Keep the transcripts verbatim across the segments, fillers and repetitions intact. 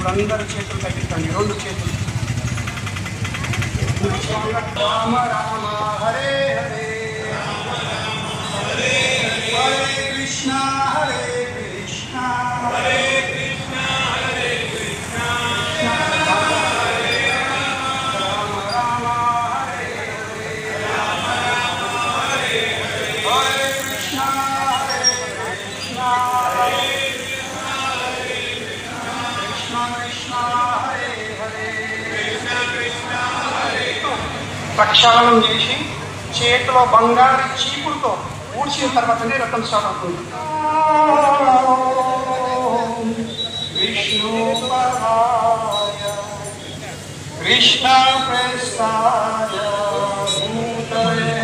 అందరు చేతులు తగ్గించండి, రెండు చేతులు. రామ రామ హరే హరే హరే కృష్ణ హరే కృష్ణ హరే కృష్ణ హరే కృష్ణ రామ రామ హరే హరే రామ రామ హరే హరే హరే కృష్ణ హరే కృష్ణ హరే కృష్ణ కృష్ణ హరే హరే కృష్ణ కృష్ణ హరే. ప్రక్షాళనం చేసి చేతిలో బంగారు చీపుడుతో ఊడ్చిన తర్వాతనే రథం స్టార్ట్ అవుతుంది. విష్ణు పరాయ కృష్ణ ప్రసాద భూతలే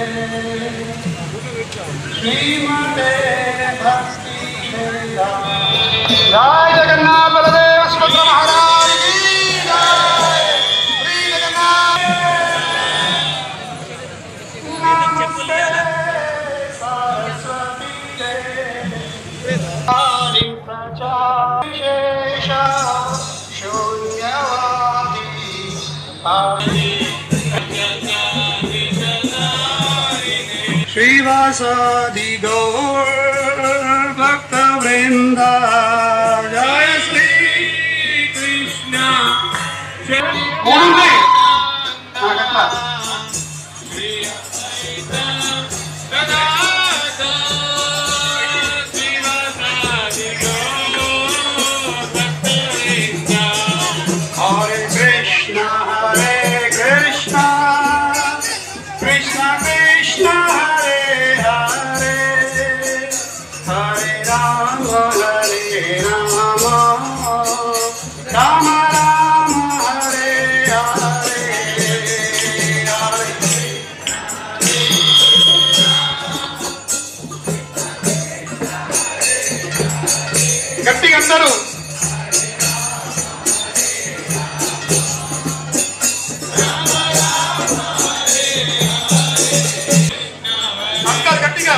శ్రీమతే భక్తి జయ జగన్నాథ బలదేవ సుభద్ర మహారాజ్ की जय. श्री जगन्नाथ नमस्ते सरस्वती देवी हरि प्रचाशेष शून्यवादी श्रीवासादि गौर भक्त वृंद जय श्री कृष्ण. हरे कृष्ण हरे कृष्ण कृष्ण कृष्ण हरे हरे हरे राम हरे राम राम राम हरे हरे हरे. గట్టిగా అందరూ అందరు గట్టిగా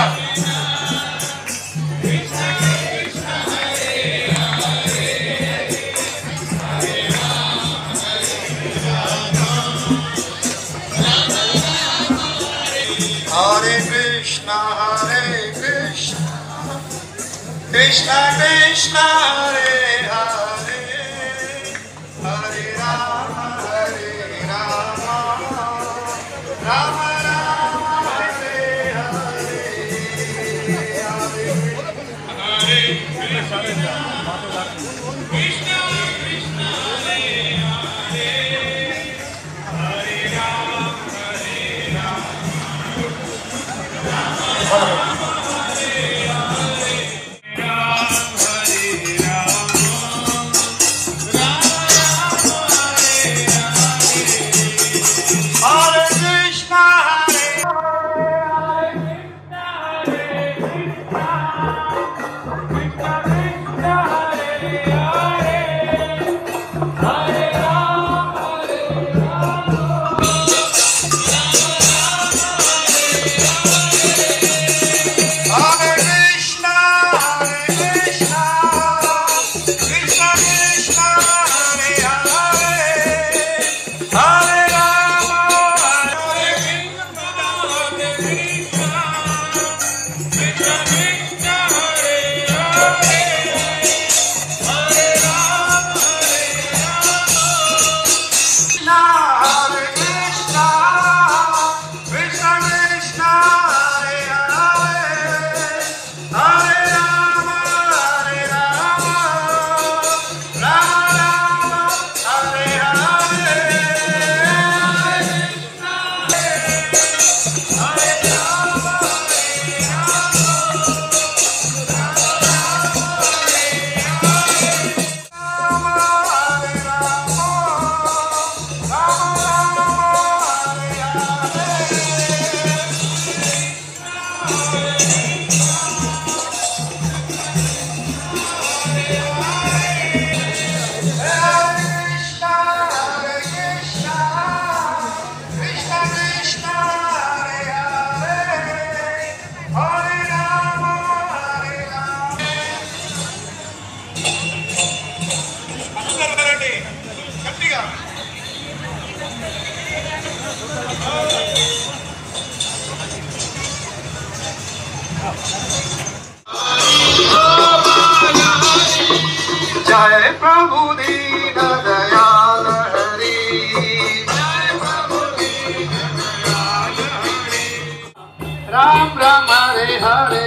హరే కృష్ణ హరే కృష్ణ కృష్ణ కృష్ణ హరే హరే హరే రామ హరే రామ రామ రామ హరే హరే హరే కృష్ణ కృష్ణ హరే హరే హరే రామ హరే రామ Krishna प्रभु दीन दयाल हरि जय प्रभु दीन दयाल हरि राम राम हरे हरे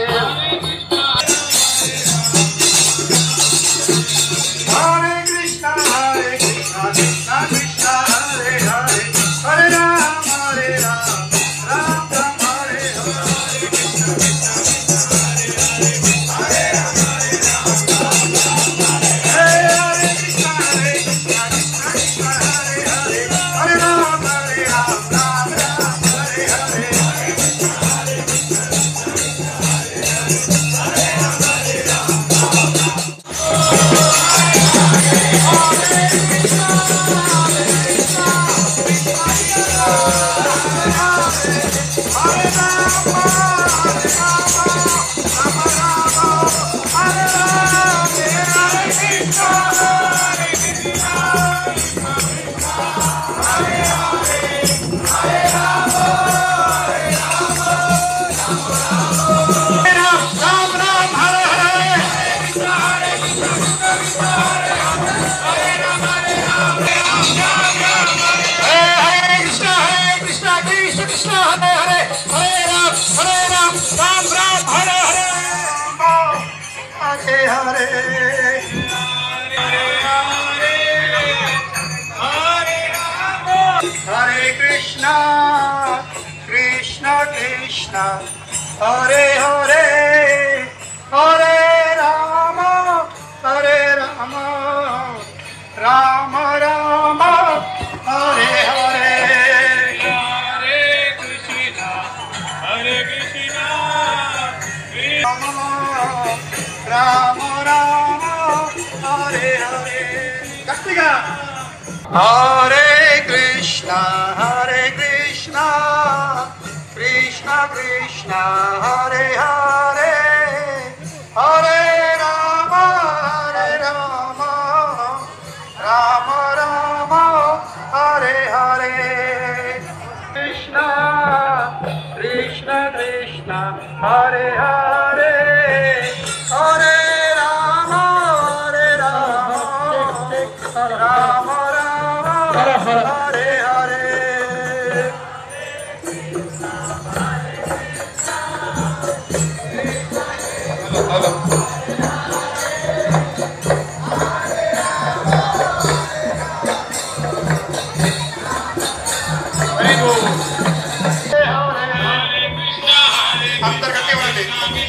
हरे कृष्णा हरे कृष्णा कृष्णा कृष्णा हरे हरे हरे राम हरे राम राम राम हरे हरे कृष्णा कृष्णा कृष्णा हरे राम हरे राम हरे कृष्णा हरे कृष्णा कृष्णा कृष्णा हरे हरे हरे राम हरे Ram Ram Ram Hare Hare Hare Krishna, Krishna Krishna, Hare Hare, Hare Rama, Hare Rama, Rama Rama, Hare Hare, Hare Krishna, Hare Krishna, Rama Rama Rama, Hare Hare. Kastiga. Hare Krishna, Hare Krishna, Krishna Krishna, Hare Hare, Hare Rama, Hare Rama, Rama Rama, Hare Hare. Krishna, Krishna Krishna, Hare Hare, Hare Rama, Hare Rama, Rama Hare Hare. अंदर कटे वाले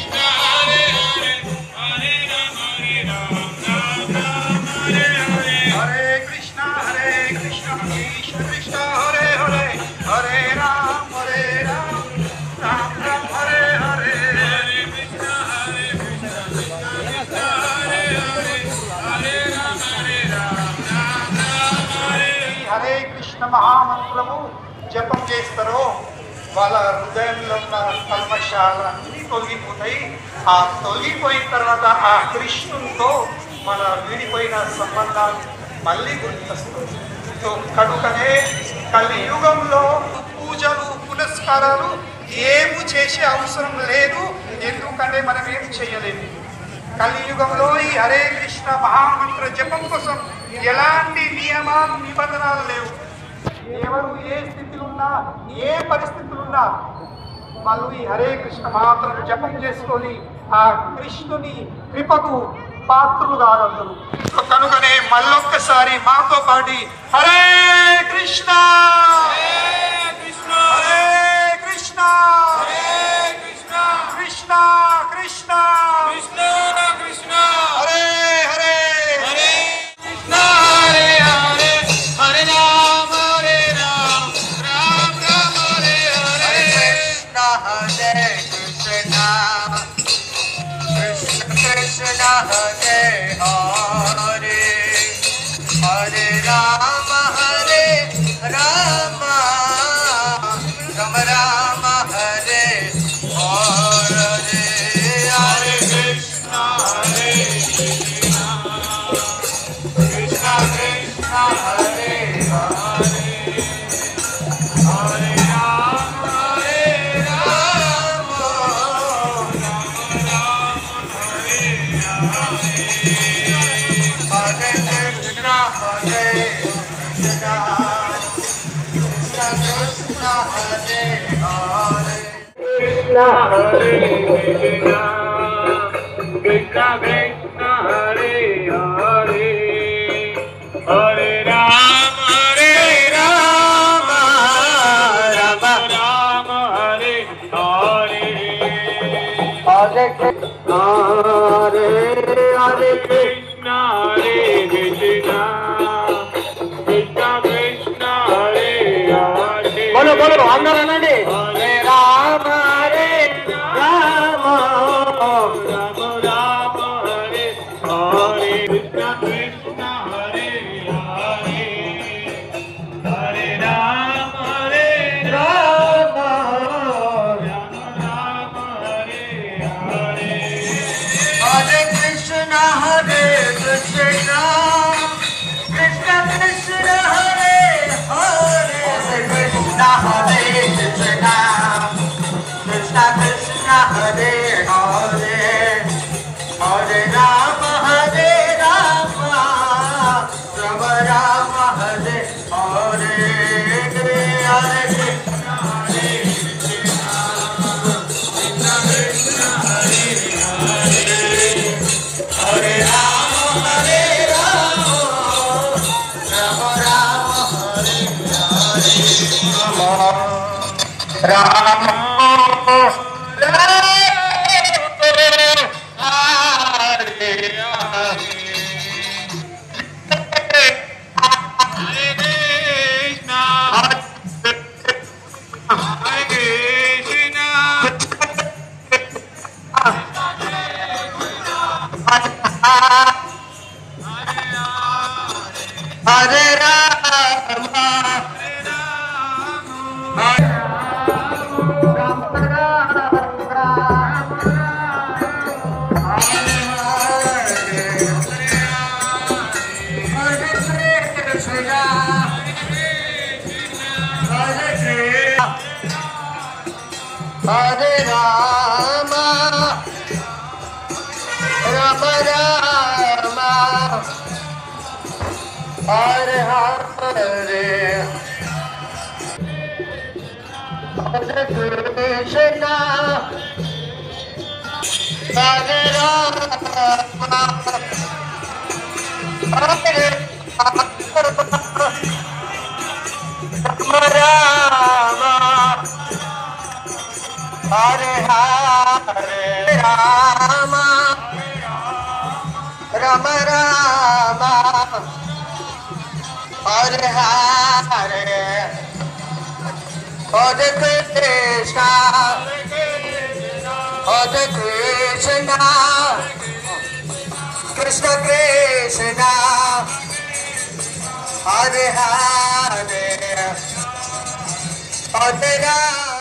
हरे कृष्णा हरे कृष्णा कृष्ण कृष्ण हरे हरे हरे राम हरे राम राम राम हरे हरे हरे कृष्णा हरे कृष्णा कृष्णा हरे हरे हरे राम हरे राम राम राम हरे हरे कृष्ण महामंत्रము జపం చేస్తారో వాళ్ళ హృదయంలో ఉన్న కల్మషాలన్నీ తొలగిపోతాయి. ఆ తొలగిపోయిన తర్వాత ఆ కృష్ణునితో మన విడిపోయిన సంబంధాలు మళ్ళీ గుర్తొస్తుంది. కనుకనే కలియుగంలో పూజలు పునస్కారాలు ఏమి చేసే అవసరం లేదు. ఎందుకంటే మనం ఏం చేయలేము. కలియుగంలో ఈ హరే కృష్ణ మహామంత్ర జపం కోసం ఎలాంటి నియమాలు నిబంధనలు లేవు. ఎవరు ఏ స్థితిలో ఉన్నా ఏ పరిస్థితులు ఉన్నా వాళ్ళు ఈ హరే కృష్ణ మహామంత్రం జపం చేసుకొని ఆ కృష్ణుని కృపకు పాత్రులు కాగలరు. కనుకనే మళ్ళొక్కసారి మాతో పాటి Hare Krishna Hare Krishna Krishna Krishna Krishna Hare Hare Hare Krishna Hare Hare Hare Rama Hare Rama Rama Rama Hare Hare Krishna Hare Krishna Krishna Krishna Hare Hare Hare Rama Hare Rama Rama Rama Hare Hare Hare Krishna Hare Krishna Krishna Krishna Hare Hare Hare Rama Hare Rama Rama Rama Hare Hare Hare Krishna Hare Krishna, Krishna Krishna Hare Hare, Hare Rama Hare Rama, Rama Rama Hare Hare, Hare Krishna Hare Hare Krishna Hare Krishna, Krishna Krishna Hare Hare. बोलो बोलो अंदर अनंడి. Hare Rama Hare Rama, Rama Rama Hare Hare, Krishna Krishna Hare Hare, Hare Rama Hare Rama, Rama Rama Hare Hare, Hare Krishna Hare Krishna, Krishna Krishna Hare Hare, Krishna Hare Krishna, Krishna Krishna Hare Hare, Hare Rama Hare Rama, Rama Rama Hare Hare, Hare Krishna Hare Krishna, Krishna Krishna Hare Hare, Hare Rama Hare Rama, Rama Rama Hare Hare, Rama Hare Rama, Hare Hare Rama, Rama Rama, Hare Hare, Hare Krishna, Hare Rama, Hare Rama, Rama Hare Hare, Rama, Rama Rama, Hare Hare, Hare Krishna, Hare Krishna, Krishna Krishna, Hare Hare, Hare Rama.